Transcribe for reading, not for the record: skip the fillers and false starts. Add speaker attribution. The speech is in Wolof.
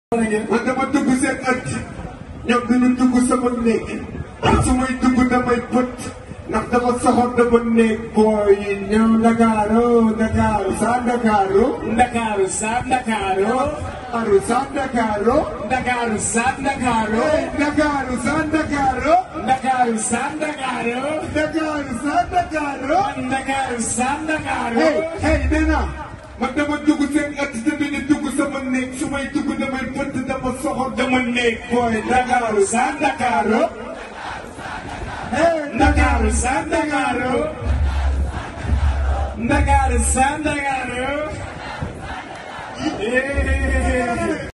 Speaker 1: man dama dugg seen ëtt ñoom duñu dugg sama néeg su may dugg damay bët ndax dama soxor dama néeg booy ñëw Ndakaaru Ndakaaru sa Ndakaaru
Speaker 2: Ndakaaru sa Ndakaaru
Speaker 1: Ndakaaru sa Ndakaaru
Speaker 2: Ndakaaru sa Ndakaaru
Speaker 1: Ndakaaru sa Ndakaaru
Speaker 2: Ndakaaru sa Ndakaaru
Speaker 1: Ndakaaru sa Ndakaaru
Speaker 2: Ndakaaru sa Ndakaaru
Speaker 1: hey nee naa man dama dugg seen ëtt te duñu dugg sama néeg su may dugg damay bët dama soxor dama néeg booy Ndakaaru sa Ndakaaru
Speaker 2: Ndakaaru sa Ndakaaru Ndakaaru sa Ndakaaru